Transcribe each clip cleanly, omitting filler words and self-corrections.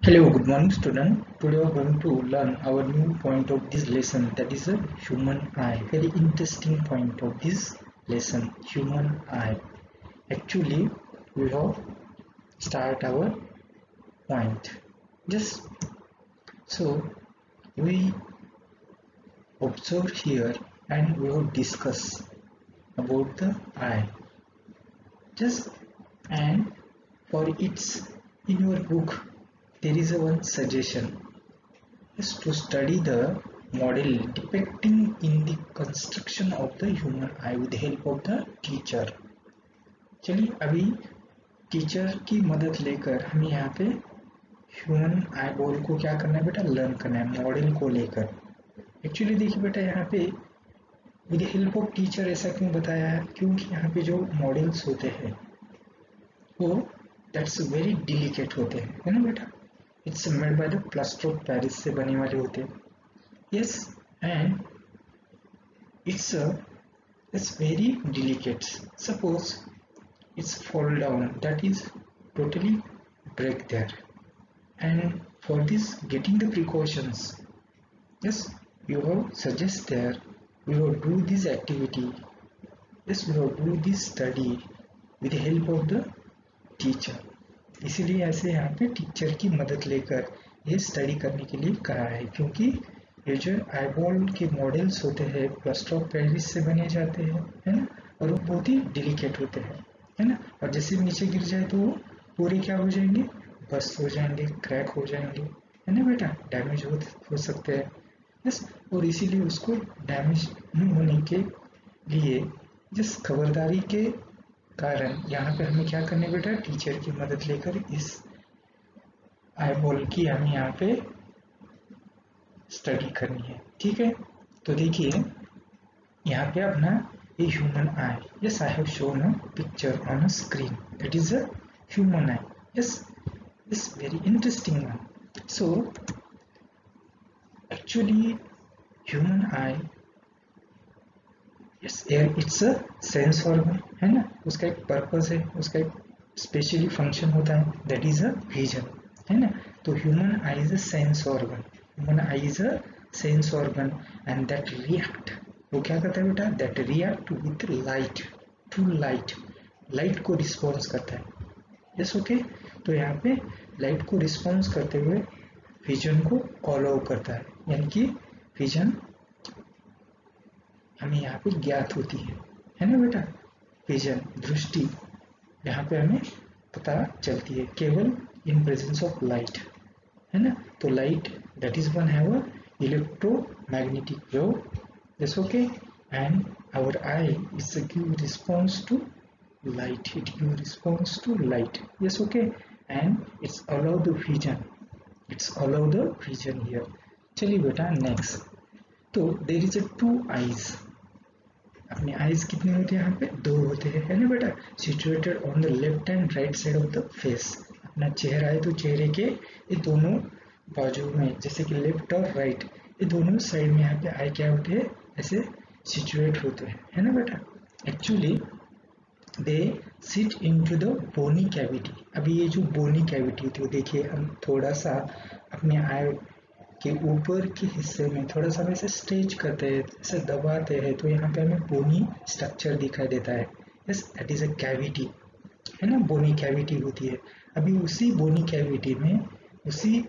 Hello, good morning student. Today we are going to learn our new point of this lesson, that is a human eye. Very interesting point of this lesson, human eye. Actually, we have start our point. Just so we observe here and we will discuss about the eye. Just and for its in your book there is a one suggestion is to study the model depicting in the construction of the human eye with the help of the teacher। चलिए अभी teacher की मदद लेकर हमें यहाँ पे human eye ball को क्या करना है बेटा, लर्न करना है मॉडल को लेकर। एक्चुअली देखिए बेटा यहाँ पे with the help of teacher ऐसा क्यों बताया है, क्योंकि यहाँ पे जो मॉडल्स होते हैं वो दैट्स वेरी डिलिकेट होते हैं, है ना बेटा। It's made by the plaster of Paris से बने वाले होते हैं। Yes, and it's very delicate. Suppose it's fall down, that is totally break there. And for this, getting the precautions, yes, you have suggest there. We will do this activity. Yes, we will do this study with the help of the teacher. इसीलिए ऐसे यहाँ पे teacher की मदद लेकर ये study करने के लिए कहा है, क्योंकि ये जो आईबॉल के मॉडल्स होते हैं प्लास्टर ऑफ पेरिस से बने जाते हैं, है ना, और वो बहुत ही डिलिकेट होते हैं, है ना, और जैसे नीचे गिर जाए तो वो पूरे क्या हो जाएंगे, बस्ट हो जाएंगे, क्रैक हो जाएंगे, है ना बेटा, डैमेज हो सकते हैं। बस और इसीलिए उसको डैमेज नहीं होने के लिए जिस खबरदारी के कारण यहाँ पे हमें क्या करना है बेटा, टीचर की मदद लेकर इस आईबॉल की हमें यहाँ पे स्टडी करनी है। ठीक है, तो देखिए यहाँ पे अपना ये human eye, yes I have shown a picture on a screen, it is a human eye, yes it's very interesting one. So actually human eye, yes it's a sense organ, है ना, उसका एक पर्पस है, उसका एक specially function होता है, that is a vision, है ना। तो human eye is a sense organ, human eye is a sense organ and that react, वो क्या करता है बेटा, that react with light, to light, light को रिस्पॉन्स करता है। यस ओके, तो यहाँ पे लाइट को रिस्पॉन्स करते हुए विजन को अलाउ करता है, यानी कि विजन हमें यहाँ पे ज्ञात होती है ना बेटा, विजन दृष्टि यहाँ पे हमें पता चलती है केवल इन प्रेजेंस ऑफ लाइट, है ना। तो light that is one have a electromagnetic wave, yes okay, and our eye is give response to light, it gives response to light, yes okay, and it's allow the vision, it's allow the vision here। चलिए बेटा next, तो there is a two eyes, अपने eyes कितने होते हैं यहाँ पे, दो होते हैं, है ना बेटा, situated on the left and right side of the face. अपना चेहरा है तो चेहरे के ये दोनों बाजू में, जैसे कि लेफ्ट और राइट, ये दोनों साइड में यहाँ पे आई क्या होते हैं, ऐसे सिचुएट होते हैं, है ना बेटा। Actually they sit into the bony cavity. अभी ये जो बोनी कैविटी होती है, देखिए हम थोड़ा सा अपने आई के ऊपर के हिस्से में थोड़ा सा ऐसे स्ट्रेच करते हैं, ऐसे दबाते हैं, तो यहाँ पे हमें बोनी स्ट्रक्चर दिखाई देता है, yes that is a cavity, है ना, बोनी कैविटी होती है। अभी उसी बोनी कैविटी में, उसी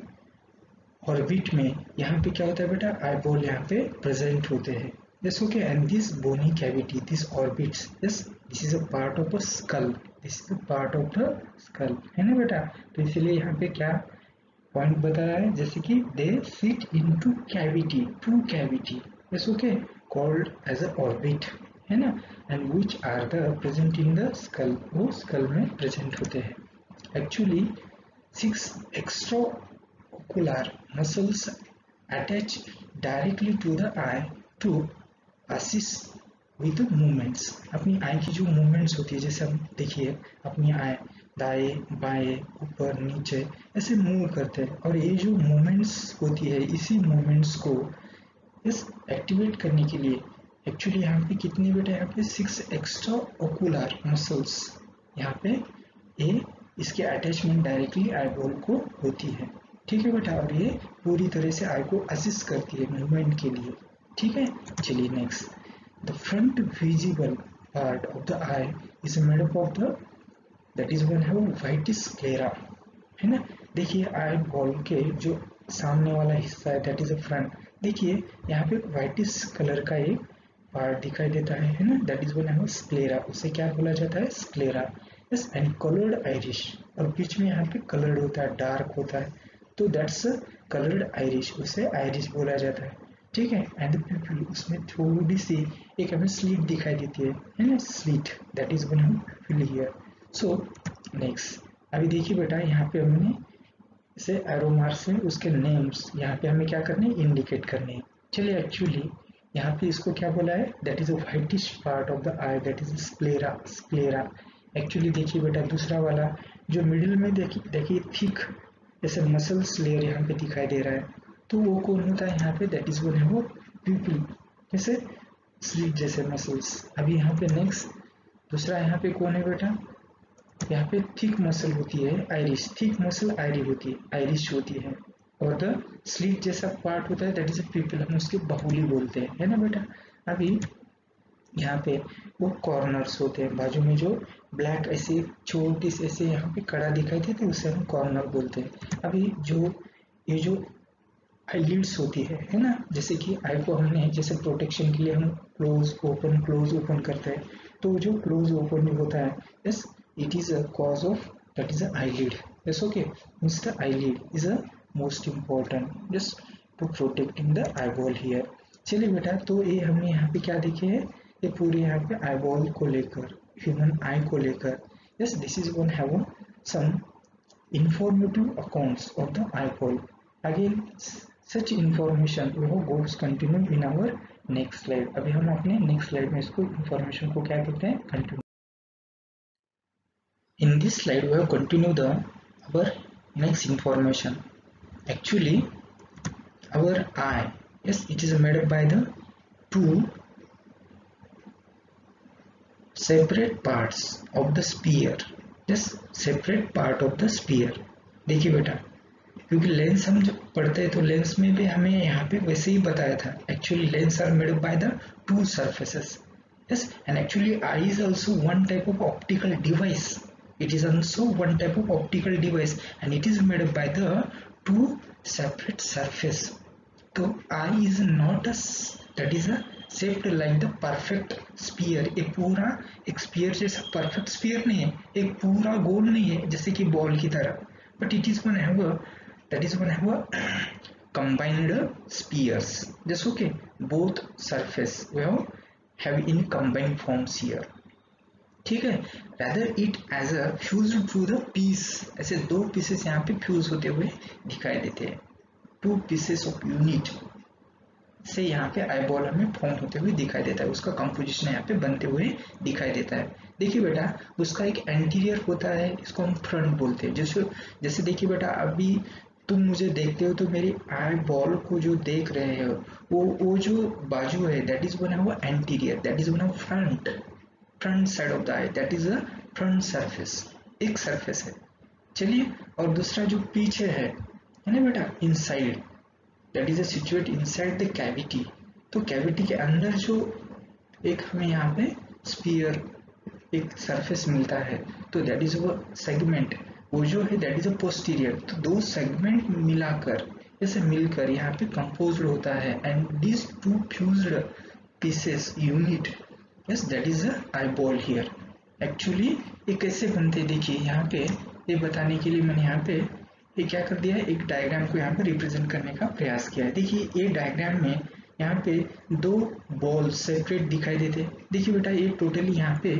ऑर्बिट में यहाँ पे क्या होता है बेटा, आईबॉल यहाँ पे प्रेजेंट होते हैं, yes okay, and this bony cavity, this orbits, yes this is a part of a skull, this is a part of the skull, है ना बेटा। तो इसीलिए यहाँ पे क्या पॉइंट बताया है, जैसे कि they sit into cavity, to cavity, yes okay, called as a orbit, है ना, and which are the present in the skull, वो skull में present होते हैं। Actually 6 extra ocular muscles attach directly to the eye to assist with the movements। अपनी आई की जो movements होती है, जैसे हम देखिए अपनी आई दाएं बाएं ऊपर नीचे ऐसे मूव करते हैं, और ये जो मूवमेंट्स होती है, इसी मूवमेंट्स को इस एक्टिवेट करने के लिए एक्चुअली यहाँ पे कितने बेटा, यहाँ पे 6 एक्स्ट्रा ओकुलर मसल्स यहाँ पे ये इसके अटैचमेंट डायरेक्टली आईबॉल को होती है। ठीक है बेटा, और ये पूरी तरह से आई को असिस्ट करती है मूवमेंट के लिए। ठीक है, चलिए next, the front visible part of the eye is made up of the that is one have white sclera, है ना। देखिए आई बॉल के जो सामने वाला हिस्सा है दैट इज अ फ्रंट, देखिए यहाँ पे व्हाइटिश कलर का एक पार्ट दिखाई देता है ना, that is one have sclera, उसे क्या बोला जाता है, sclera. Yes, and coloured iris, और बीच में यहाँ पे कलर्ड होता है, डार्क होता है, तो दैट्स कलर्ड आइरिश, उसे आइरिश बोला जाता है। ठीक है, एंड पीपल, उसमें थोड़ी सी एक हमें स्लीट दिखाई देती है ना, slit, that is one have people here. So next, अभी देखिए बेटा यहाँ पे हमने इसे एरो मार्क से उसके नेम्स यहाँ पे हमें क्या करने हैं, इंडिकेट करने हैं। चलिए एक्चुअली यहाँ पे इसको क्या बोला है, that is a whitish part of the eye, that is sclera, sclera. Actually देखिए बेटा दूसरा वाला जो मिडिल में देखिए थिक जैसे मसल्स लेयर यहाँ पे दिखाई दे रहा है, तो वो कौन होता है यहाँ पे, दैट इज वन है वो प्यूपिल, जैसे स्लीप जैसे मसल्स। अभी यहाँ पे नेक्स्ट दूसरा यहाँ पे कौन है बेटा, यहाँ पे थिक मसल होती है आयरिश, थिक मसल आयरी होती है, आयरिश होती है, और द स्लीट जैसा पार्ट होता है दैट इज अ पीपल, हम उसके बाहुली बोलते हैं, है ना बेटा। अभी यहाँ पे वो कॉर्नर्स होते हैं, बाजू में जो ब्लैक ऐसे छोटी से ऐसे यहाँ पे कड़ा दिखाई देते हैं उसे हम कॉर्नर बोलते हैं। अभी जो ये जो आईलिड्स होती है ना, जैसे कि आई को हमने जैसे प्रोटेक्शन के लिए हम क्लोज ओपन करते हैं, तो जो क्लोज ओपन होता है, yes it is a cause of that is a eyelid, yes okay, means the eyelid is a most important just to protecting the eyeball here. चलिए बेटा, तो ये हमने यहाँ पे क्या देखे है, ये पूरे यहाँ पे आईबॉल को लेकर, ह्यूमन आई को लेकर, yes this is one have some informative accounts of the eyeball. Again, such information we have goes continue in our next slide. अभी हम अपने next slide में इसको information को क्या कहते हैं, continue. In this slide we have continue the our next information. Actually, our eye, yes, it is made up by the two separate parts of the sphere. Yes, separate part of the sphere. देखिए बेटा, क्योंकि lens हम जब पढ़ते हैं तो lens में भी हमें यहाँ पे वैसे ही बताया था, actually lens are made by the two surfaces. Yes, and actually eye is also one type of optical device. It is also one type of optical device and it is made by the two separate surface. तो eye is not a that is a shaped like the perfect sphere. एक पूरा एक spear जैसा perfect spear नहीं है, एक पूरा गोल नहीं है जैसे कि बॉल की तरह, but it is one have a that is one have a combined spheres. Just okay, both surface will have in combined forms here. ठीक है, rather it as a fused to the piece, ऐसे दो pieces यहाँ पे fuse होते हुए दिखाई देते हैं, टू पीसेस ऑफ यूनिट से यहाँ पे आईबॉल हमें फॉर्म होते हुए दिखाई देता है, उसका कंपोजिशन यहाँ पे बनते हुए दिखाई देता है। देखिए बेटा, उसका एक एंटीरियर होता है, इसको हम फ्रंट बोलते हैं। जैसे देखिए बेटा, अभी तुम मुझे देखते हो तो मेरी आई बॉल को जो देख रहे हो वो जो बाजू है दैट इज वन वो anterior, that is one front side of the eye, that is a front surface, एक सरफेस है। चलिए, और दूसरा जो पीछे है ना बेटा, inside, that is situate inside the cavity. तो कैविटी के अंदर जो एक हमें यहाँ पे स्फीयर एक सरफेस मिलता है, तो दैट इज वो सेगमेंट, वो जो है दैट इज अ पोस्टीरियर। तो दो सेगमेंट मिलाकर जैसे मिलकर यहाँ पे कंपोज्ड होता है and this two fused pieces unit, yes that is a eyeball here. Actually ये कैसे बनते हैं, देखिए यहाँ पे ये बताने के लिए मैंने यहाँ पे ये क्या कर दिया है, एक डायग्राम को यहाँ पे रिप्रेजेंट करने का प्रयास किया है। देखिए ये डायग्राम में यहाँ पे दो बॉल सेपरेट दिखाई देते हैं। देखिए बेटा, ये टोटली यहाँ पे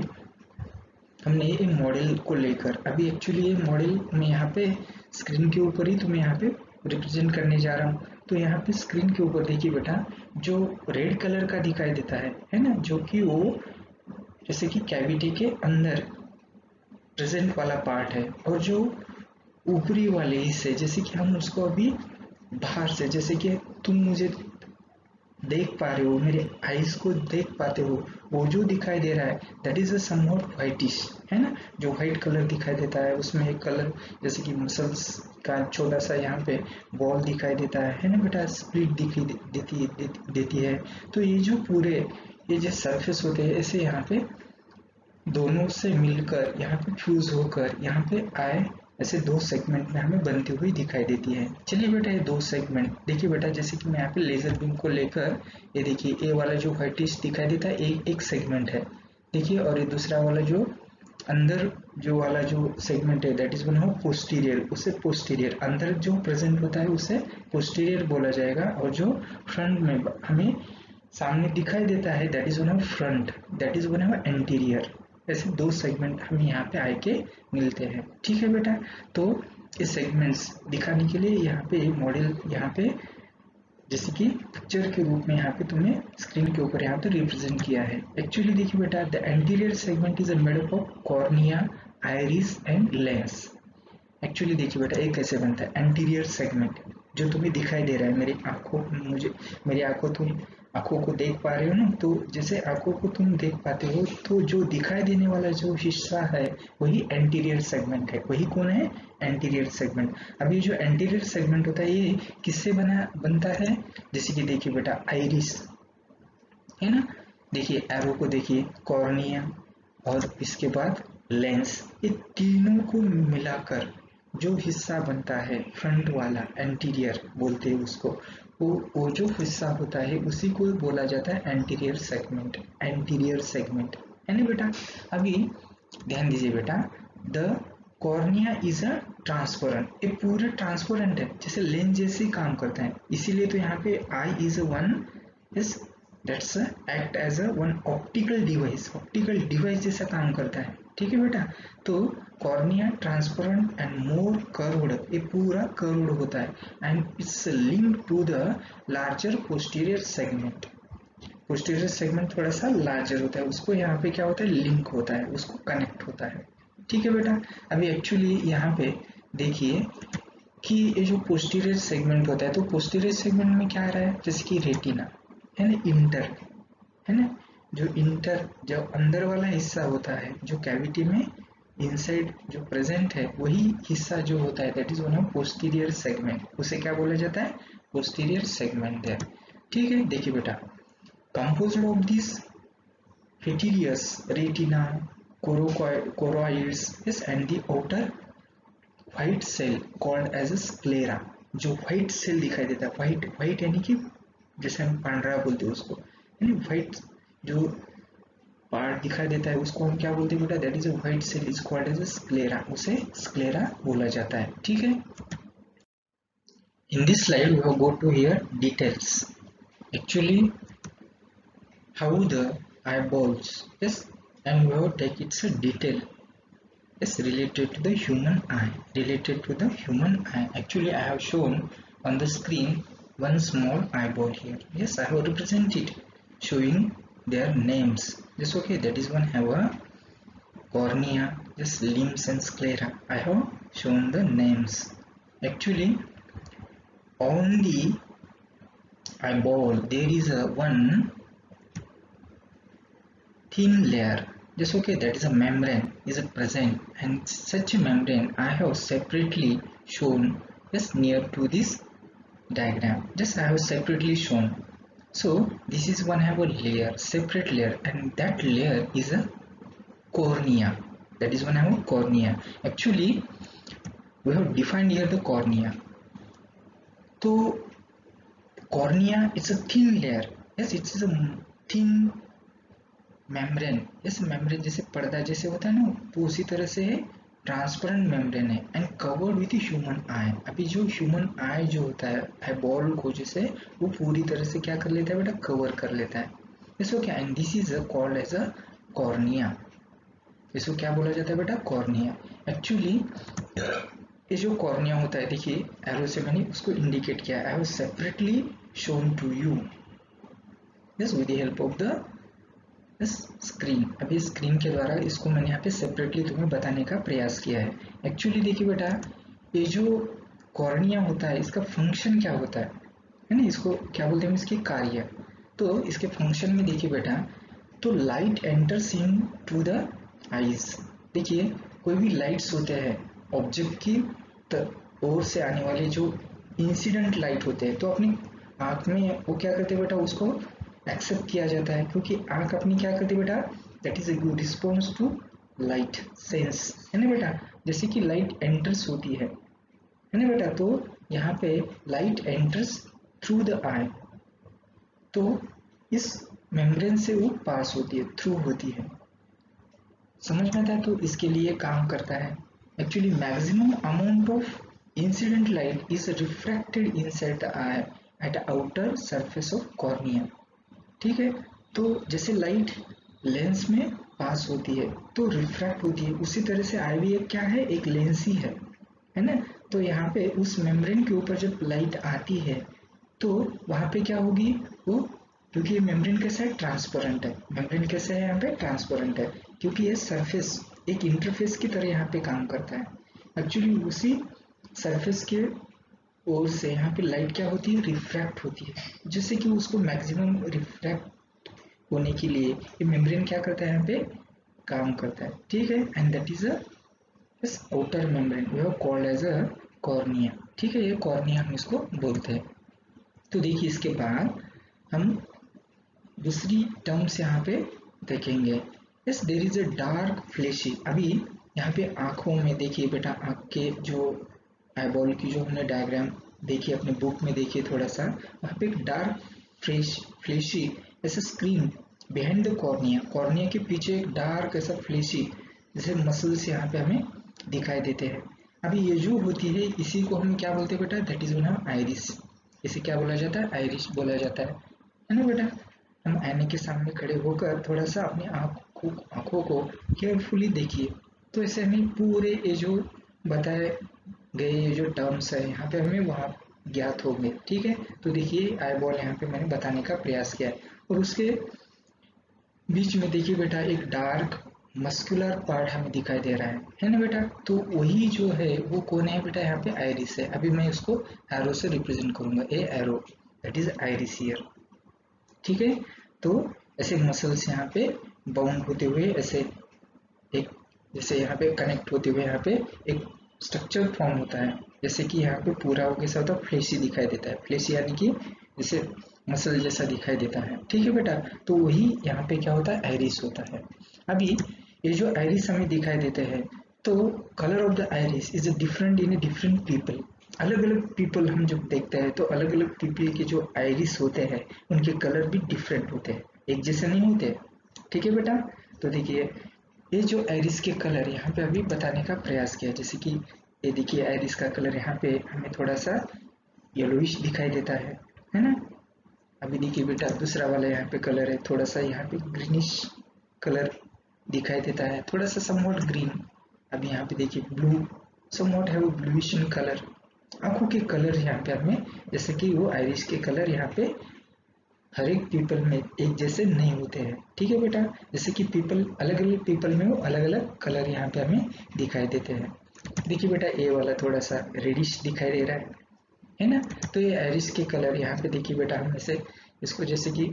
हमने ये मॉडल को लेकर, अभी एक्चुअली ये मॉडल मैं यहाँ पे स्क्रीन के ऊपर ही तुम्हें यहाँ पे रिप्रेजेंट करने जा रहा हूँ। तो यहाँ पे स्क्रीन के ऊपर देखिए बेटा, जो रेड कलर का दिखाई देता है ना, जो कि वो जैसे कि कैविटी के अंदर प्रेजेंट वाला पार्ट है, और जो ऊपरी वाले हिस्से जैसे कि हम उसको अभी बाहर से, जैसे कि तुम मुझे देख पा रहे हो, मेरे आईज को देख पाते हो, वो जो दिखाई दे रहा है that is a somewhat whitish, है ना, जो व्हाइट कलर दिखाई देता है, उसमें एक कलर जैसे कि मसल्स का छोटा सा यहाँ पे बॉल दिखाई देता है ना बेटा, स्प्लिट दिखी देती है। तो ये जो पूरे ये जो सरफेस होते हैं ऐसे यहाँ पे दोनों से मिलकर यहाँ पे फ्यूज होकर यहाँ पे आए, ऐसे दो सेगमेंट में हमें बनती हुई दिखाई देती है। चलिए बेटा ये दो सेगमेंट देखिए बेटा, जैसे कि मैं यहाँ पे लेजर बीम को लेकर ये देखिए, ए वाला जो व्हाइटिश दिखाई देता है एक सेगमेंट है देखिए, और ये दूसरा वाला जो अंदर जो वाला जो सेगमेंट है that is one of posterior, उसे पोस्टीरियर अंदर जो प्रेजेंट होता है उसे पोस्टीरियर बोला जाएगा, और जो फ्रंट में हमें सामने दिखाई देता है that is one of front, that is one of anterior. ऐसे दो सेगमेंट हमें यहाँ पे आए के मिलते हैं। ठीक है बेटा, तो इस सेगमेंट्स दिखाने के लिए यहाँ पे मॉडल यहाँ पे जैसे कि पिक्चर के रूप में यहाँ पे तुम्हें स्क्रीन के ऊपर यहाँ पे रिप्रेजेंट किया है। एक्चुअली देखिए बेटा, the anterior segment is made up of cornea, iris and lens. Actually देखिए बेटा एक कैसे बनता है एंटीरियर सेगमेंट, जो तुम्हें दिखाई दे रहा है मेरी आंखों, मुझे मेरी आंखों, तुम आंखों को देख पा रहे हो ना, तो जैसे आंखों को तुम देख पाते हो तो जो दिखाई देने वाला जो हिस्सा है वही एंटीरियर सेगमेंट है। वही कौन है? Anterior segment. अब ये जो एंटीरियर सेगमेंट होता है ये किससे बनता है? जैसे कि देखिए बेटा आइरिस है ना, देखिए एरो को देखिए, कॉर्निया और इसके बाद लेंस, ये तीनों को मिलाकर जो हिस्सा बनता है फ्रंट वाला, एंटीरियर बोलते हैं उसको, वो जो हिस्सा होता है उसी को बोला जाता है एंटीरियर सेगमेंट, एंटीरियर सेगमेंट, है ना बेटा। अभी ध्यान दीजिए बेटा, the cornea is a transparent, ये पूरा ट्रांसपेरेंट है, जैसे लेंस जैसे ही काम करता है, इसीलिए तो यहाँ पे eye is one is that's act as a one optical device, optical device जैसा काम करता है। ठीक है बेटा, तो cornea transparent and more curved, ये पूरा कर्व्ड होता है and it's linked to the larger posterior segment. Posterior segment थोड़ा सा लार्जर होता है, उसको यहाँ पे क्या होता है, लिंक होता है, उसको कनेक्ट होता है। ठीक है बेटा, अभी एक्चुअली यहाँ पे देखिए कि ये जो पोस्टीरियर सेगमेंट होता है, तो पोस्टीरियर सेगमेंट में क्या आ रहा है, जैसे कि रेटिना है ना, इंटर है ना, जो अंदर वाला हिस्सा होता है, जो कैविटी में इनसाइड जो प्रेजेंट है, वही हिस्सा जो होता है that is one of posterior segment, उसे क्या बोला जाता है, पोस्टीरियर सेगमेंट है। ठीक है, देखिए बेटा, कंपोज्ड ऑफ दिस हेटेरियस retina, choroids yes, and the outer white cell called as a sclera, जो व्हाइट सेल दिखाई देता है, व्हाइट व्हाइट यानी कि जैसे हम पांड्रा बोलते हैं उसको, यानी व्हाइट जो पार्ट दिखाई देता है उसको हम क्या बोलते हैं बेटा, that is a white cell is called as a sclera, उसे स्क्लेरा बोला जाता है। ठीक है, in this slide we have go to here details, actually how the eyeballs, yes, and we have take its a detail, yes, related to the human eye, related to the human eye. Actually I have shown on the screen one small eyeball here, yes, I have represented showing their names, just okay, that is one have a cornea, just limbs and sclera, I have shown the names. Actually on the eyeball there is a one thin layer, just okay, that is a membrane is a present, and such a membrane I have separately shown just near to this diagram, just I have separately shown. So this is one have a layer, separate layer, and that layer is a cornea, that is one have a cornea. Actually we have defined here the cornea, so cornea is a thin layer, yes, it is a thin membrane, इस membrane जैसे पर्दा जैसे होता है ना, तो उसी तरह से ट्रांसपेरेंट मेम्ब्रेन है and covered with human eye. अभी जो ह्यूमन आई जो होता है आईबॉल को जैसे वो पूरी तरह से क्या कर लेता है बेटा, कवर कर लेता है, इसको क्या, and this is called as a cornea, इसको क्या बोला जाता है बेटा, कॉर्निया। एक्चुअली ये जो कॉर्निया होता है, देखिए एरो से मैंने उसको इंडिकेट किया, I have separately shown to you this with the help of the screen. अभी स्क्रीन के द्वारा इसको मैंने यहाँ पे सेपरेटली तुम्हें बताने का प्रयास किया है। एक्चुअली देखिए बेटा, ये जो कॉर्निया होता है इसका फंक्शन क्या होता है ना, इसको क्या बोलते हैं, इसकी कार्य। तो इसके फंक्शन में देखिए बेटा, तो light enters in to the eyes. देखिए कोई भी लाइट्स होते हैं ऑब्जेक्ट की ओर से आने वाले जो इंसिडेंट लाइट होते हैं, तो अपनी आंख में वो क्या करते हैं बेटा, उसको एक्सेप्ट किया जाता है, क्योंकि आंख अपनी क्या करती है बेटा, that is a good response to light sense, है ना बेटा। जैसे कि लाइट एंटर्स होती है ना बेटा, तो यहाँ पे light enters through the eye, तो इस मेम्ब्रेन से वो पास होती है, थ्रू होती है, समझ में आता है। तो इसके लिए काम करता है। Actually maximum amount of incident light is refracted inside the eye at outer surface of cornea. ठीक है, तो जैसे लाइट लेंस में पास होती है तो रिफ्रैक्ट होती है, उसी तरह से आई भी एक क्या है, एक लेंस ही है ना। तो यहाँ पे उस मेम्ब्रेन के ऊपर जब लाइट आती है तो वहाँ पे क्या होगी वो, क्योंकि ये मेम्ब्रेन कैसा है, ट्रांसपेरेंट है। मेम्ब्रेन कैसा है यहाँ पे, ट्रांसपेरेंट है, क्योंकि ये सरफेस एक इंटरफेस की तरह यहाँ पे काम करता है। एक्चुअली उसी सरफेस के ओर से यहाँ पे लाइट क्या होती है, रिफ्रैक्ट होती है, जिससे कि उसको मैक्सिमम रिफ्रैक्ट होने के लिए ये मेम्ब्रेन क्या करता है, यहाँ पे काम करता है। ठीक है, and that is a outer membrane we have called as a cornea. ठीक है, ये कॉर्निया हम इसको बोलते हैं। तो देखिए इसके बाद हम दूसरी टर्म्स यहाँ पे देखेंगे। Yes, there is a dark fleshy. अभी यहाँ पे आंखों में देखिए बेटा, आंख के जो आईबॉल की जो हमने डायग्राम देखी अपने बुक में देखिए थोड़ा सा, वहाँ पे एक डार्क फ्लेशी ऐसा screen behind the cornea, cornea के पीछे एक डार्क ऐसा फ्लेशी जैसे मसल्स यहाँ पे हमें दिखाई देते हैं। अभी ये जो होती है इसी को हम क्या बोलते हैं बेटा, दैट इज वन आइरिस। इसे क्या बोला जाता है, आइरिस बोला जाता है ना बेटा। हम आईने के सामने खड़े होकर थोड़ा सा अपनी आंखों को केयरफुली देखिए, तो ऐसे हमें पूरे ये जो बताए गए ये जो टर्म्स है यहाँ पे हमें वहाँ ज्ञात होंगे। ठीक है, तो देखिए आई बॉल यहाँ पे मैंने बताने का प्रयास किया है, और उसके बीच में देखिए बेटा एक डार्क मस्कुलर पार्ट हमें दिखाई दे रहा है ना बेटा। तो वही जो है वो कौन है बेटा, यहाँ पे आइरिस है। अभी मैं इसको एरो से रिप्रेजेंट करूंगा, a arrow, that is iris here. ठीक है, तो ऐसे मसल्स यहाँ पे बाउंड होते हुए ऐसे एक जैसे यहाँ पे कनेक्ट होते हुए यहाँ पे एक स्ट्रक्चर फॉर्म होता है, जैसे कि यहाँ पे पूरा हो कैसा होता है, फ्लेशी दिखाई देता है। फ्लेशी यानी कि जैसे मसल जैसा दिखाई देता है। ठीक है बेटा, तो वही यहाँ पे क्या होता है, आइरिस होता है। अभी ये जो आइरिस हमें दिखाई देते हैं, तो colour of the iris is different in a different people. अलग अलग पीपल हम जब देखते हैं तो अलग अलग पीपल के जो आइरिस होते हैं उनके कलर भी डिफरेंट होते हैं, एक जैसे नहीं होते। ठीक है बेटा, तो देखिए ये जो आइरिस के कलर यहाँ पे अभी बताने का प्रयास किया, जैसे कि ये देखिए आइरिस का कलर यहाँ पे हमें थोड़ा सा येलोइश दिखाई देता है ना। अभी देखिए बेटा दूसरा वाला यहाँ पे कलर है थोड़ा सा यहाँ पे ग्रीनिश कलर दिखाई देता है, थोड़ा सा समवॉट ग्रीन। अभी यहाँ पे देखिए ब्लू, समवॉट है वो ब्लूइश इन कलर। आंखों के कलर यहाँ पे हमें जैसे कि वो आइरिस के कलर यहाँ पे हर एक पीपल में एक जैसे नहीं होते हैं। ठीक है बेटा, जैसे कि पीपल अलग अलग पीपल में वो अलग अलग कलर यहाँ पे हमें दिखाई देते हैं। देखिए बेटा ए वाला थोड़ा सा रेडिश दिखाई दे रहा है ना। तो ये आइरिस के कलर यहाँ पे देखिए बेटा, हम इसे इसको जैसे कि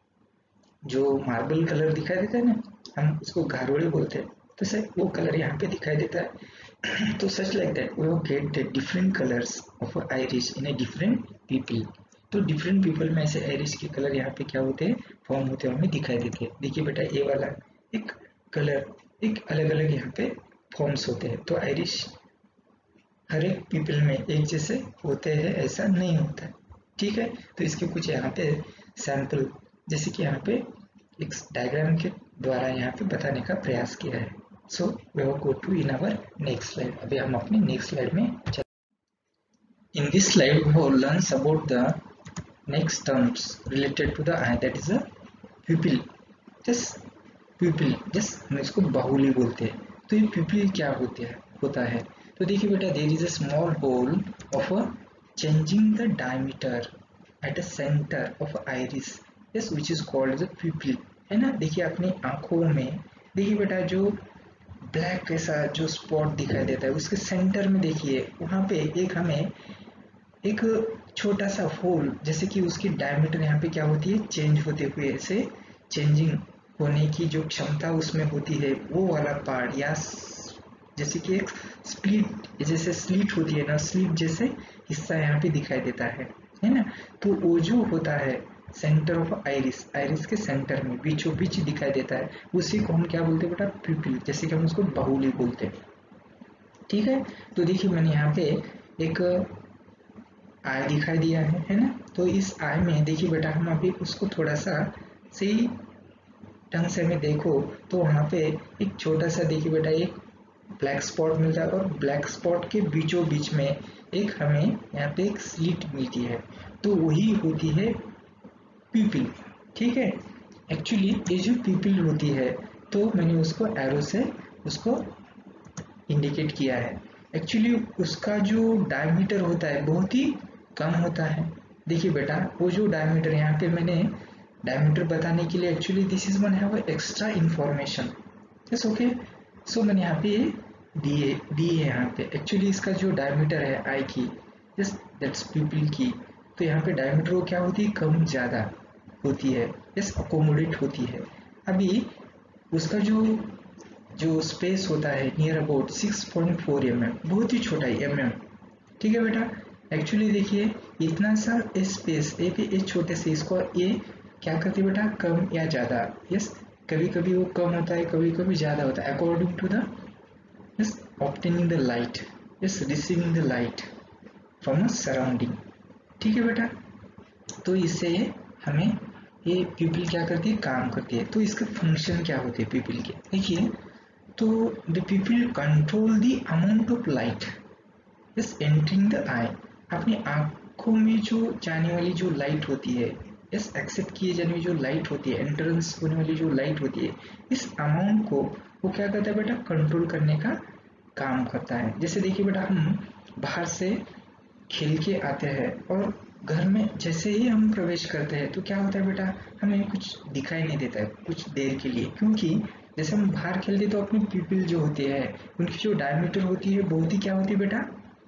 जो मार्बल कलर दिखाई देता है ना, हम उसको गारोड़े बोलते हैं, तो सर वो कलर यहाँ पे दिखाई देता है। तो such like that we get the different colours of iris in a different people. तो डिफरेंट पीपल में ऐसे आइरिस के कलर यहाँ पे क्या होते हैं, फॉर्म होते हैं, हमें दिखाई देते हैं। देखिए बेटा ए वाला एक कलर एक अलग अलग यहाँ पे फॉर्म्स होते हैं। तो आइरिस हर एक पीपल में एक जैसे होते हैं ऐसा नहीं होता है। ठीक है, तो इसके कुछ यहाँ पे सैंपल जैसे कि यहाँ पे एक डायग्राम के द्वारा यहाँ पे बताने का प्रयास किया है। So we will go to in our next slide. अभी हम अपनी नेक्स्ट स्लाइड में in this slide we have learn about the next terms related to the eye, that is a pupil. Pupil हम इसको बाहुली बोलते हैं। तो ये प्यूपिल क्या होता है। तो देखिए बेटा there is a small hole of a changing the diameter at a centre of iris, yes, which is called the pupil, है ना। देखिए अपनी आंखों में देखिए बेटा जो ब्लैक ऐसा जो स्पॉट दिखाई देता है उसके सेंटर में देखिए वहां पे एक हमें एक छोटा सा होल, जैसे कि उसकी डायमीटर यहाँ पे क्या होती है, चेंज होते हुए ऐसे चेंजिंग होने की जो क्षमता उसमें होती है, वो वाला पार्ट, या जैसे कि एक स्प्लिट, जैसे स्लिट होती है ना, स्लिट जैसे हिस्सा यहाँ पे दिखाई देता है ना। तो वो जो होता है सेंटर ऑफ आइरिस, आइरिस के सेंटर में बीचों बीच दिखाई देता है, उसी को हम क्या बोलते हैं बेटा, प्यूपिल, जैसे कि हम उसको बाहुली बोलते हैं। ठीक है, तो देखिए मैंने यहाँ पे एक आई दिखाई दिया है ना। तो इस आई में देखिए बेटा, हम अभी उसको थोड़ा सा सही ढंग से हमें देखो, तो वहाँ पे एक छोटा सा देखिए बेटा एक ब्लैक स्पॉट मिलता है, और ब्लैक स्पॉट के बीचों बीच में एक हमें यहाँ पे एक स्लिट मिलती है, तो वही होती है पीपल। ठीक है, एक्चुअली ये जो पीपल होती है, तो मैंने उसको एरो से उसको इंडिकेट किया है। एक्चुअली उसका जो डायमीटर होता है बहुत ही कम होता है। देखिए बेटा, वो जो डायमीटर यहाँ पे मैंने डायमीटर बताने के लिए, actually this is one have extra information. Yes okay, so मैंने यहाँ पे दी है यहाँ पे, एक्चुअली इसका जो डायमीटर है आई की, यस दैट्स पीपल की, तो यहाँ पे डायमीटर वो क्या होती है, कम ज़्यादा होती है, यस अकोमोडेट होती है। अभी उसका जो जो स्पेस होता है नियर अबाउट 6.4 mm, बहुत ही छोटा है mm। ठीक है बेटा, एक्चुअली देखिए इतना सा स्पेस ए पे, इस छोटे से इसको ये क्या करती है बेटा, कम या ज़्यादा, यस कभी कभी वो कम होता है, कभी कभी ज़्यादा होता है, according to the yes obtaining the light, yes receiving the light from a surrounding. ठीक है बेटा, तो इससे हमें ये पीपल क्या करती है, काम करती है। तो इसके फंक्शन क्या होते हैं पीपल के, देखिए, तो the people control the amount of light is entering the eye, अपनी आंखों में जो जाने वाली जो लाइट होती है, इस एक्सेप्ट किए जाने वाली जो लाइट होती है, एंट्रेंस होने वाली जो लाइट होती है, इस अमाउंट को वो क्या करता है बेटा, कंट्रोल करने का काम करता है। जैसे देखिए बेटा, हम बाहर से खेल के आते हैं और घर में जैसे ही हम प्रवेश करते हैं, तो क्या होता है बेटा, हमें कुछ दिखाई नहीं देता है कुछ देर के लिए, क्योंकि जैसे हम बाहर खेलते तो अपनी पीपल जो होती है, उनकी जो डायमीटर होती है बहुत ही क्या होती है बेटा,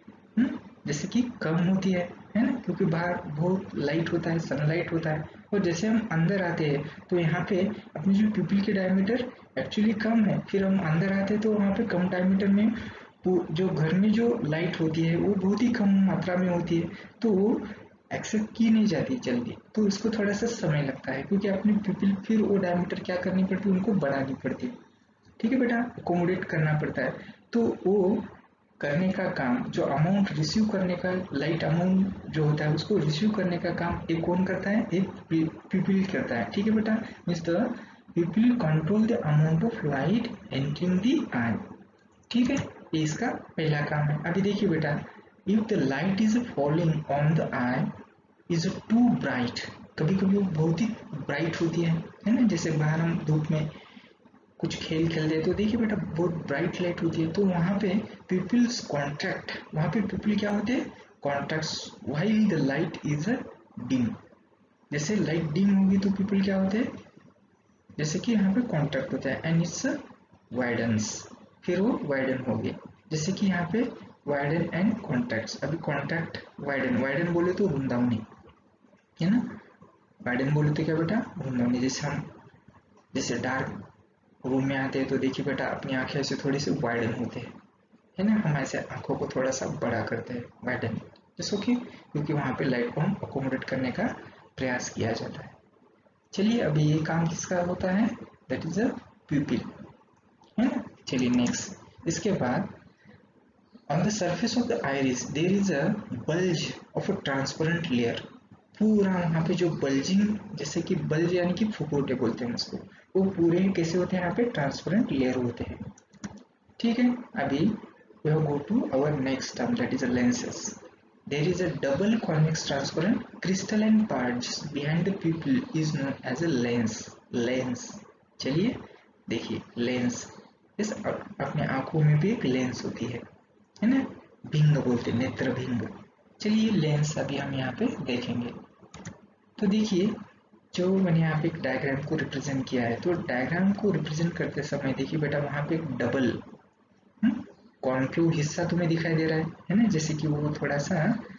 जैसे कि कम होती है ना, क्योंकि बाहर बहुत लाइट होता है, सनलाइट होता है, और जैसे हम अंदर आते हैं तो यहाँ पे अपनी जो पीपल की डायमीटर एक्चुअली कम है, फिर हम अंदर आते हैं तो वहाँ पे कम डायमीटर में जो घर में जो लाइट होती है वो बहुत ही कम मात्रा में होती है, तो वो एक्सेप्ट की नहीं जाती जल्दी, तो इसको थोड़ा सा समय लगता है, क्योंकि अपनी पीपल फिर वो डायमीटर क्या करनी पड़ती है, उनको बढ़ानी पड़ती है। ठीक है बेटा, अकोमोडेट करना पड़ता है, तो वो करने का काम, जो अमाउंट रिसीव करने का, लाइट अमाउंट जो होता है उसको रिसीव करने का काम एक कौन करता है, एक पीपल करता है। ठीक है बेटा, means the people control the amount of light entering the eye. ठीक है, ये इसका पहला काम है। अभी देखिए बेटा, if the light is falling on the eye is too bright, कभी कभी वो बहुत ही ब्राइट होती है ना, जैसे बाहर हम धूप में कुछ खेल खेलते हैं तो देखिए बेटा बहुत ब्राइट लाइट होती है, तो वहाँ पे पीपल्स कॉन्ट्रैक्ट, वहाँ पे पीपल क्या होते हैं, contracts while the light is dim. जैसे लाइट डिम होगी तो पीपल क्या होते हैं, जैसे कि यहाँ पे कॉन्ट्रैक्ट होता है, एंड इट्स वाइडन्स, फिर वो वाइडन हो गए, जैसे कि यहाँ पे वाइडन एंड कॉन्ट्रैक्ट्स। अभी कॉन्ट्रैक्ट वाइडन, वाइडन बोले तो वृंदावनी है ना, वाइडन बोले तो क्या बेटा, वृंदावनी। जैसे हम जैसे डार्क रूम में आते हैं तो देखिए बेटा अपनी आंखें ऐसे थोड़ी सी वाइडन होते हैं, है ना, हम ऐसे आंखों को थोड़ा सा बड़ा करते हैं, वाइडन, जैसे कि क्योंकि वहाँ पे लाइट को हम अकोमोडेट करने का प्रयास किया जाता है। चलिए, अभी ये काम किसका होता है, दैट इज अ प्यूपिल, है ना। चलिए नेक्स्ट, इसके बाद on the surface of the iris there is a bulge of a transparent layer, पूरा वहाँ पे जो बल्जिंग, जैसे कि बल्ज यानी कि फुकोटे बोलते हैं उसको, वो पूरे कैसे होते हैं, यहाँ पे ट्रांसपेरेंट लेयर होते हैं। ठीक है, अभी we have go to our next term, that is a lenses. There is a double convex transparent crystalline part just behind the pupil is known as a lens. Lens, चलिए देखिए lens, इस अपने आंखों में भी एक लेंस होती है ना, भिंग बोलते हैं, नेत्र भिंग। चलिए लेंस अभी हम यहाँ पे देखेंगे। तो देखिए, जो मैंने यहाँ पे एक डायग्राम को रिप्रेजेंट किया है, तो डायग्राम को रिप्रेजेंट करते समय देखिए बेटा वहाँ पे एक डबल कॉन्केव हिस्सा तुम्हें दिखाई दे रहा है ना, जैसे कि वो थोड़ा सा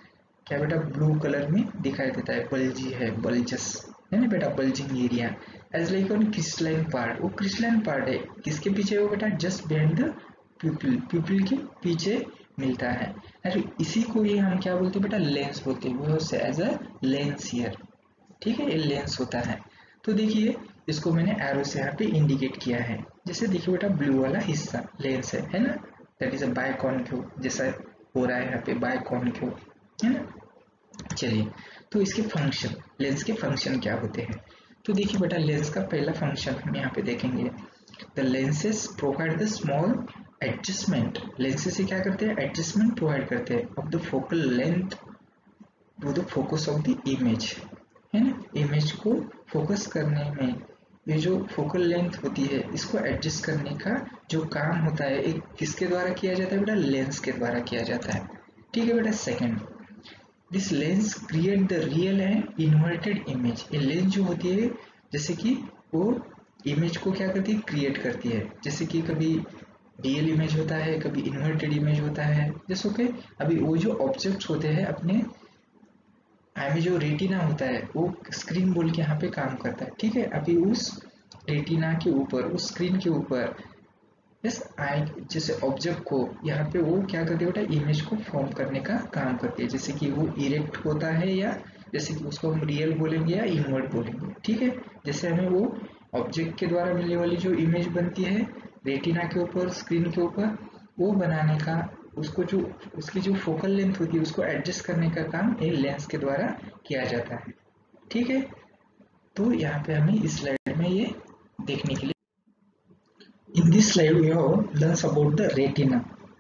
क्या बेटा ब्लू कलर में दिखाई देता है, बल्जी है, बल्जस है ना बेटा, bulging area as like on crystalline part, वो क्रिस्टलाइन पार्ट है, किसके पीछे वो बेटा, just behind the pupil, pupil के पीछे मिलता है। अरे इसी को ये हम क्या बोलते हैं बेटा, लेंस बोलते हैं, वो एज अ लेंस हियर, ठीक है, ये लेंस होता है। तो देखिए इसको मैंने एरो से यहाँ पे इंडिकेट किया है, जैसे देखिए बेटा ब्लू वाला हिस्सा लेंस है ना, दैट इज अ बायकॉन्केव, जैसा हो रहा है यहाँ पे बायकॉन्केव, है ना। चलिए तो इसके फंक्शन, लेंस के फंक्शन क्या होते हैं, तो देखिए बेटा लेंस का पहला फंक्शन हम यहाँ पे देखेंगे, the lenses provide the small adjustment, lenses से क्या करते हैं, एडजस्टमेंट प्रोवाइड करते हैं of the focal length to the focus of the image, है ना, इमेज को फोकस करने में ये जो फोकल लेंथ होती है इसको एडजस्ट करने का जो काम होता है, एक किसके द्वारा किया जाता है बेटा, लेंस के द्वारा किया जाता है, ठीक है बेटा। Second, this lens create the real and inverted image, ये लेंस जो होती है जैसे कि वो इमेज को क्या करती है, क्रिएट करती है, जैसे कि कभी रियल इमेज होता है, कभी इन्वर्टेड इमेज होता है, जैसे कि अभी वो जो ऑब्जेक्ट्स होते हैं अपने आई में जो रेटिना होता है वो स्क्रीन बोल के यहाँ पे काम करता है, ठीक है। अभी उस रेटिना के ऊपर, उस स्क्रीन के ऊपर इस आई जैसे ऑब्जेक्ट को यहाँ पे वो क्या करती है बेटा, इमेज को फॉर्म करने का काम करती है, जैसे कि वो इरेक्ट होता है या जैसे कि उसको हम रियल बोलेंगे या इनवर्ट बोलेंगे, ठीक है। जैसे हमें वो ऑब्जेक्ट के द्वारा मिलने वाली जो इमेज बनती है रेटिना के ऊपर, स्क्रीन के ऊपर, वो बनाने का, उसको जो उसकी जो फोकल लेंथ होती है उसको एडजस्ट करने का काम एक लेंस के द्वारा किया जाता है, ठीक है। तो यहाँ पे हमें इस स्लाइड में ये देखने के लिए, in this slide we have learns about the retina,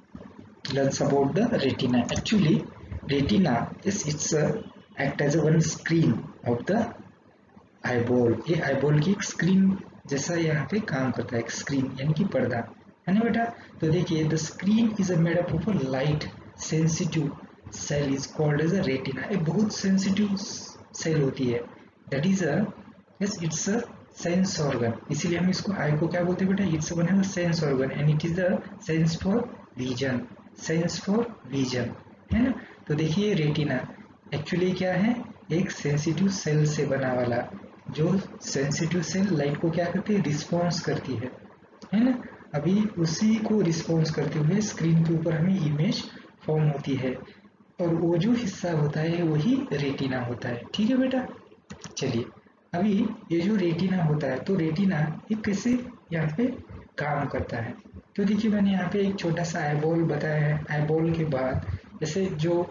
actually retina is it's a act as a one screen of the eyeball, ये eyeball की एक स्क्रीन जैसा यहाँ पे काम करता है, एक स्क्रीन यानी कि पर्दा, है ना बेटा। तो देखिए the screen is a made up of a light sensitive cell is called as a retina, एक बहुत सेंसिटिव सेल होती है, that is a yes it's a sense organ, इसीलिए हम इसको आई को क्या बोलते हैं बेटा, इट्स वन है sense organ and it is the sense for vision, sense for vision, है ना। तो देखिए रेटिना एक्चुअली क्या है, एक सेंसिटिव सेल से बना वाला, जो सेंसिटिव सेल लाइट को क्या करती है, रिस्पॉन्स करती है ना। अभी उसी को रिस्पॉन्स करते हुए स्क्रीन के ऊपर हमें इमेज फॉर्म होती है और वो जो हिस्सा होता है वही रेटिना होता है, ठीक है बेटा। चलिए अभी ये जो रेटिना होता है, तो रेटिना ये कैसे यहाँ पे काम करता है, तो देखिए मैंने यहाँ पे एक छोटा सा आईबॉल बताया है, आईबॉल के बाद जैसे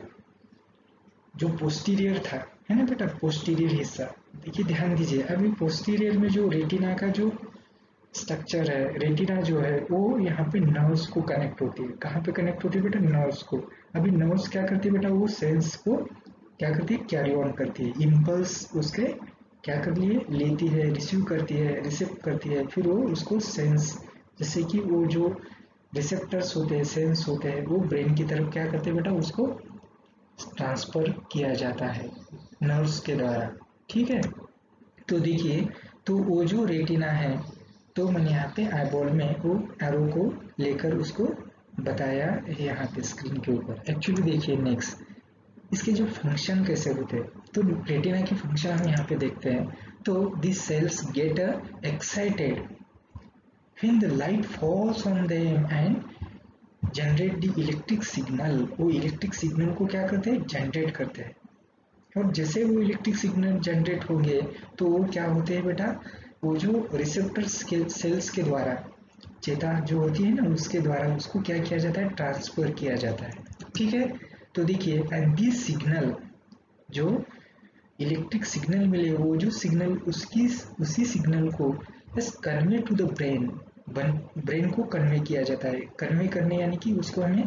जो पोस्टीरियर था, है ना बेटा, पोस्टीरियर हिस्सा, देखिए ध्यान दीजिए, अभी पोस्टीरियर में जो रेटिना का जो स्ट्रक्चर है, रेटिना जो है वो यहाँ पे नर्व्स को कनेक्ट होती है, कहाँ पे कनेक्ट होती है बेटा, नर्व्स को। अभी नर्व्स क्या करती है बेटा, वो सेंस को क्या करती है, कैरी ऑन करती है, इम्पल्स उसके क्या कर लिए लेती है, रिसीव करती है, रिसेप्ट करती है, फिर वो उसको सेंस, जैसे कि वो जो रिसेप्टर्स होते हैं, सेंस होते हैं, वो ब्रेन की तरफ क्या करते हैं बेटा, उसको ट्रांसफर किया जाता है नर्व्स के द्वारा, ठीक है। तो देखिए तो वो जो रेटिना है, तो मैंने यहाँ पे आईबॉल में वो एरो को लेकर उसको बताया है यहाँ पे स्क्रीन के ऊपर। एक्चुअली देखिए नेक्स्ट इसके जो फंक्शन कैसे होते हैं, तो रेटिना के फंक्शन हम यहाँ पे देखते हैं, तो this cells get excited when the light falls on them and generate the electric signal, वो इलेक्ट्रिक सिग्नल को क्या करते हैं, जनरेट करते हैं, और जैसे वो इलेक्ट्रिक सिग्नल जनरेट होंगे तो वो क्या होते हैं बेटा, वो जो रिसेप्टर्स के सेल्स के द्वारा, चेता जो होती है ना उसके द्वारा उसको क्या किया जाता है, ट्रांसफर किया जाता है, ठीक है। तो देखिए एंड दिस सिग्नल, जो इलेक्ट्रिक सिग्नल मिले वो जो सिग्नल उसी सिग्नल को बस convey to the brain, brain को कन्वे किया जाता है, कन्वे करने यानी कि उसको हमें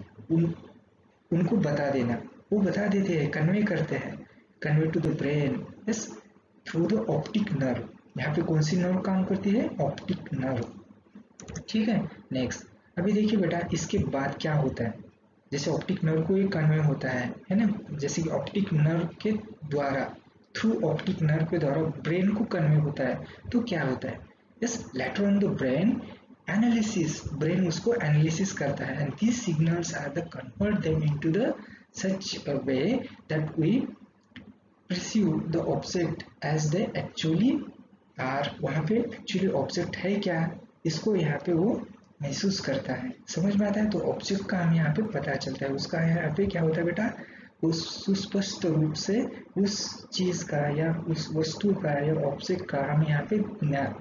उनको बता देना, वो बता देते हैं, कन्वे करते हैं, convey to the brain yes through the optic nerve, यहाँ पे कौन सी नर्व काम करती है, ऑप्टिक नर्व, ठीक है। नेक्स्ट अभी देखिए बेटा इसके बाद क्या होता है, जैसे ऑप्टिक नर्व को ये कन्वे होता है ना, जैसे कि ऑप्टिक नर्व के द्वारा, थ्रू ऑप्टिक नर्व के द्वारा ब्रेन को कन्वे होता है, तो क्या होता है, yes later on the brain analysis, brain उसको एनालिसिस करता है and these signals are the convert them into the such a way that we perceive the object as they actually are। वहाँ पे एक्चुअली ऑब्जेक्ट है क्या, इसको यहाँ पे वो महसूस करता है। समझ में आता है? तो ऑब्जेक्ट का हमें यहाँ पे पता चलता है, उसका यहाँ पे क्या होता है बेटा, उस सुस्पष्ट रूप से उस चीज का या उस वस्तु का या ऑब्जेक्ट का हमें यहाँ पे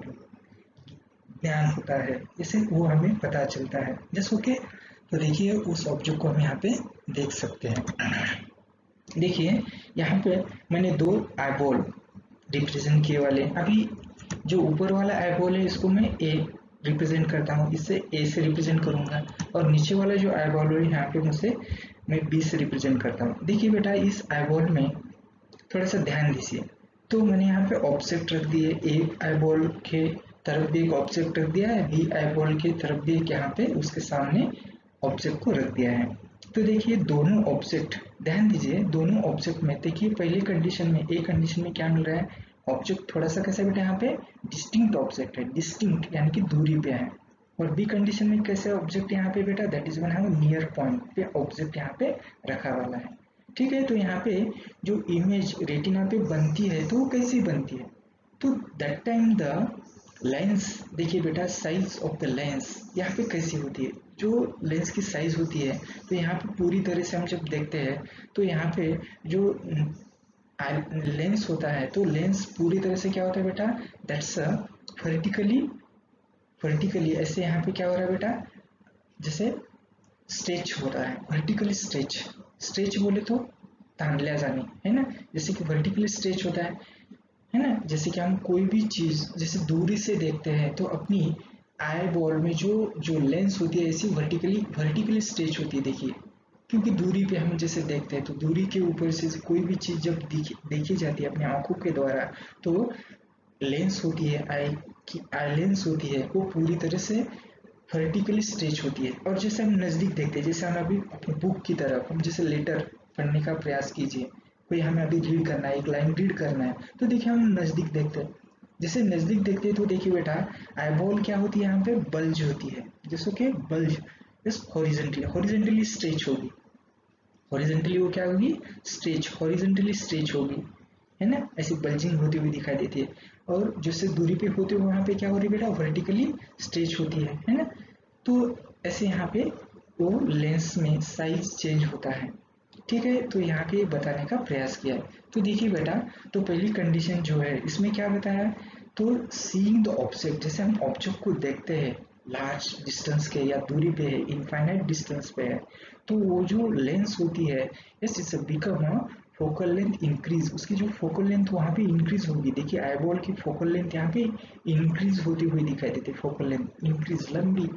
ज्ञान होता है, इसे वो हमें पता चलता है। जैसे ओके, तो देखिए उस ऑब्जेक्ट को हम यहाँ पे देख सकते हैं। देखिए यहाँ पे मैंने दो आईबॉल रिप्रेजेंट किए वाले, अभी जो ऊपर वाला आईबॉल है इसको मैं ए रिप्रेजेंट करता हूँ, इससे ए से रिप्रेजेंट करूंगा, और नीचे वाला जो आईबॉल है यहाँ पे मुझसे मैं बी से रिप्रेजेंट करता हूँ। देखिए बेटा इस आईबॉल में थोड़ा सा ध्यान दीजिए, तो मैंने यहाँ पे ऑब्जेक्ट रख दिए, ए आईबॉल के तरफ भी एक ऑब्जेक्ट रख दिया है, बी आईबॉल की तरफ भी एक यहाँ पे उसके सामने ऑब्जेक्ट को रख दिया है। तो देखिए दोनों ऑब्जेक्ट, ध्यान दीजिए दोनों ऑब्जेक्ट में, देखिए पहले कंडीशन में, ए कंडीशन में क्या मिल रहा है, ऑब्जेक्ट थोड़ा सा कैसा बेटा यहाँ पे डिस्टिंक्ट ऑब्जेक्ट है, डिस्टिंक्ट यानी कि दूरी पे है। और बी कंडीशन में कैसे ऑब्जेक्ट यहाँ पे बेटा, दैट इज वन है नियर पॉइंट पे ऑब्जेक्ट यहाँ पे रखा वाला है। ठीक है, तो यहाँ पे जो इमेज रेटिना पे बनती है तो वो कैसी बनती है, तो दैट टाइम द लेंस, देखिए बेटा साइज ऑफ द लेंस यहाँ पे कैसी होती है, जो लेंस की साइज होती है, तो यहाँ पे पूरी तरह से हम जब देखते हैं तो यहाँ पे जो लेंस होता है, तो लेंस पूरी तरह से क्या होता है बेटा, दैट्स वर्टिकली ऐसे यहाँ पे क्या हो रहा है बेटा, जैसे स्ट्रेच हो रहा है, वर्टिकली स्ट्रेच बोले तो तान लिया जाने है ना, जैसे कि वर्टिकली स्ट्रेच होता है ना। जैसे कि हम कोई भी चीज जैसे दूरी से देखते हैं तो अपनी आई बॉल में जो लेंस होती है ऐसी वर्टिकली स्ट्रेच होती है। देखिए क्योंकि दूरी पे हम जैसे देखते हैं तो दूरी के ऊपर से कोई भी चीज जब देखी जाती है अपनी आंखों के द्वारा, तो लेंस होती है आई लेंस होती है वो पूरी तरह से वर्टिकली स्ट्रेच होती है। और जैसे हम नजदीक देखते हैं, जैसे हम अभी अपनी बुक की तरफ हम जैसे लेटर पढ़ने का प्रयास कीजिए, कोई हमें अभी रीड करना है, एक लाइन रीड करना है, तो देखिए हम नजदीक देखते हैं, जैसे नजदीक देखते हैं तो देखिए बेटा आईबॉल क्या होती है, यहाँ पे बल्ज होती है, जैसे कि बल्ज इस हॉरिजेंटली स्ट्रेच होगी, हॉरिजेंटली वो क्या होगी, हॉरिजेंटली स्ट्रेच होगी, है ना, ऐसी बल्जिंग होती हुई दिखाई देती है। और जैसे दूरी पे होते हुए वहां पे क्या हो रही है बेटा, वर्टिकली स्ट्रेच होती है ना। तो ऐसे यहाँ पे वो लेंस में साइज चेंज होता है। ठीक है, तो यहाँ पे बताने का प्रयास किया है। तो देखिए बेटा, तो पहली कंडीशन जो है इसमें क्या बताया, तो सीइंग द ऑब्जेक्ट, जैसे हम ऑब्जेक्ट को देखते हैं लार्ज डिस्टेंस के या दूरी पे है, इनफाइनाइट डिस्टेंस पे है, तो वो जो लेंस होती है yes it's become a focal length increase, उसकी जो फोकल लेंथ वहाँ पे इंक्रीज होगी। देखिए आईबॉल की फोकल लेंथ यहाँ पे इंक्रीज होती हुई दिखाई देती है, फोकल लेंथ इंक्रीज,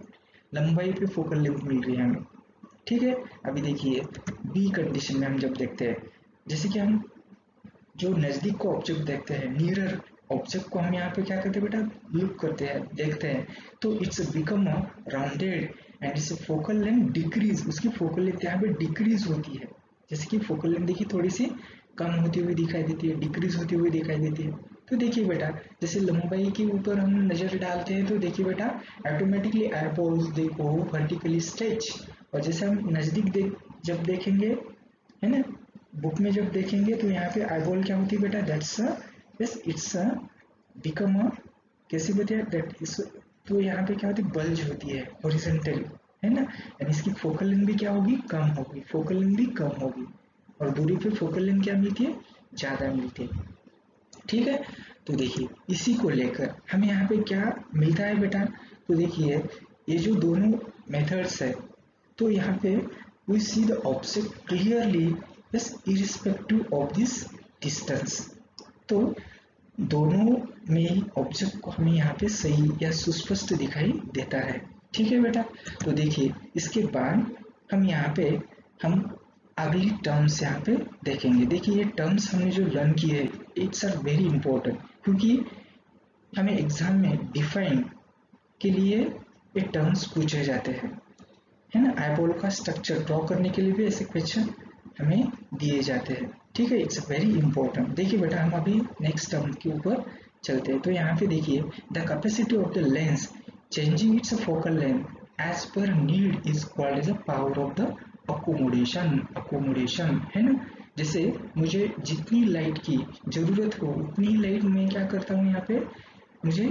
लंबाई पे फोकल लेंथ मिल रही है हमें। ठीक है, अभी देखिए बी कंडीशन में हम जब देखते हैं, जैसे कि हम जो नजदीक को ऑब्जेक्ट देखते हैं, नियरर ऑब्जेक्ट को हम यहाँ पे क्या करते हैं बेटा, लुक करते हैं, देखते हैं, तो it's become a rounded and it's focal length decrease, उसकी फोकल लेंथ यहाँ पे डिक्रीज होती है। जैसे कि फोकल लेंथ देखिए थोड़ी सी कम होती हुई दिखाई देती है, डिक्रीज होती हुई दिखाई देती है। तो देखिए बेटा जैसे लंबाई के ऊपर हम नजर डालते हैं तो देखिए बेटा ऑटोमेटिकली आईबॉल्स देखो वर्टिकली स्ट्रेच, और जैसे हम नजदीक जब देखेंगे है ना, बुक में जब देखेंगे तो यहाँ पे आईबॉल क्या होती है बेटा, that's yes it's become a कैसी बताया दैट इज, तो यहाँ पे क्या होती है, बल्ज होती है हॉरिजॉन्टली, है ना, यानी इसकी फोकल लेंथ भी क्या होगी, कम होगी, फोकल लेंथ भी कम होगी, और दूरी पे फोकल लेंथ क्या मिलती है, ज्यादा मिलती है। ठीक है, तो देखिए इसी को लेकर हमें यहाँ पे क्या मिलता है बेटा, तो देखिए ये जो दोनों मेथड्स है, तो यहाँ पे we see the object clearly yes irrespective of this distance, तो दोनों में ऑब्जेक्ट को हमें यहाँ पे सही या सुस्पष्ट दिखाई देता है। ठीक है बेटा, तो देखिए इसके बाद हम यहाँ पे हम अगली टर्म्स यहाँ पे देखेंगे। देखिए ये टर्म्स हमने जो लर्न की है इट्स आर वेरी इंपॉर्टेंट, क्योंकि हमें एग्जाम में डिफाइन के लिए ये टर्म्स पूछे जाते हैं, है ना, आईबॉल का स्ट्रक्चर ड्रॉ करने के लिए भी ऐसे क्वेश्चन हमें दिए जाते हैं। ठीक है, इट्स वेरी इंपॉर्टेंट। देखिए बेटा हम अभी नेक्स्ट टर्म के ऊपर चलते हैं, तो यहाँ पे देखिए the capacity of the lens changing its focal length as per need is called as a power of the accommodation है ना। जैसे मुझे जितनी लाइट की जरूरत हो उतनी लाइट मैं क्या करता हूँ यहाँ पे मुझे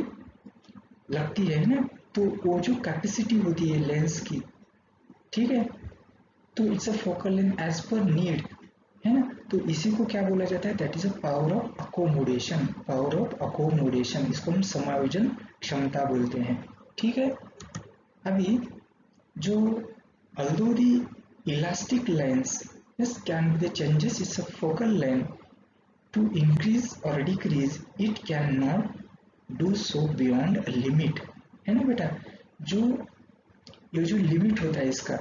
लगती है ना। तो वो जो कैपेसिटी होती है लेंस की, ठीक है, तो it's a focal length as per need, है ना। तो इसी को क्या बोला जाता है, that is a power of accommodation. Power of accommodation, इसको हम समायोजन क्षमता बोलते हैं, ठीक है। अभी जो although the elastic lens yes can be the changes its a focal length to increase or decrease, it cannot do so beyond a limit, है ना बेटा। जो ये जो लिमिट होता है इसका,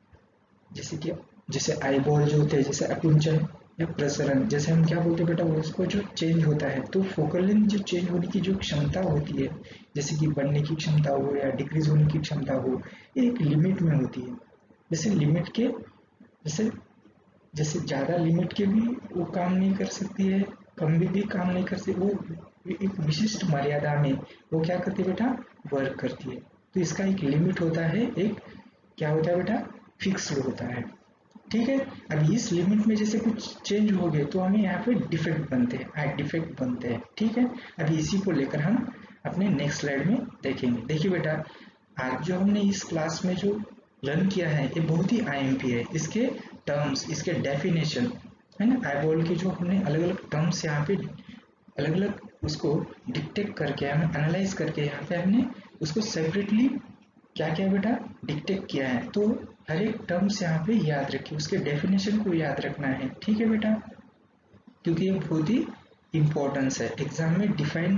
जैसे कि जैसे आई बॉल जो होते हैं, जैसे अकुंचन या प्रसरण, जैसे हम क्या बोलते हैं बेटा, वो उसको जो चेंज होता है, तो फोकल लेंथ जो चेंज होने की जो क्षमता होती है, जैसे कि बढ़ने की क्षमता हो या डिक्रीज होने की क्षमता हो, ये एक लिमिट में होती है। जैसे लिमिट के जैसे जैसे ज़्यादा लिमिट के भी वो काम नहीं कर सकती है, कम भी काम नहीं कर सकती, वो एक विशिष्ट मर्यादा में वो क्या करती है बेटा, वर्क करती है। तो इसका एक लिमिट होता है, एक क्या होता है बेटा, फिक्स्ड होता है, ठीक है। अब इस लिमिट में जैसे कुछ चेंज हो गए तो हमें यहाँ पे डिफेक्ट बनते हैं, डिफेक्ट बनते हैं, ठीक है। अभी इसी को लेकर हम अपने नेक्स्ट स्लाइड में देखेंगे। देखिए बेटा, आज जो हमने इस क्लास में जो लर्न किया है ये बहुत ही आईएमपी है। इसके टर्म्स, इसके डेफिनेशन, है ना, आईबॉल के जो हमने अलग अलग टर्म्स यहाँ पे अलग अलग उसको डिक्टेट करके, हमें एनालाइज करके यहाँ पे हमने उसको सेपरेटली क्या क्या बेटा डिक्टेट किया है। तो हर एक टर्म्स यहाँ पे याद रखिए, उसके डेफिनेशन को याद रखना है, ठीक है बेटा, क्योंकि ये बहुत ही इंपॉर्टेंस है। एग्जाम में डिफाइन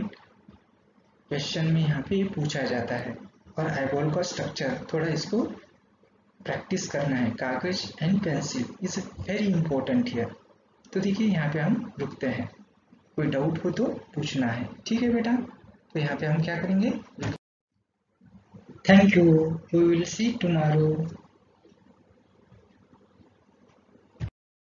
क्वेश्चन में यहाँ पे पूछा जाता है। और आईबॉल का स्ट्रक्चर थोड़ा इसको प्रैक्टिस करना है, kagaz and pencil is very important here. तो देखिए यहाँ पे हम रुकते हैं, कोई डाउट हो तो पूछना है, ठीक है बेटा। तो यहाँ पे हम क्या करेंगे, thank you, we will see tomorrow.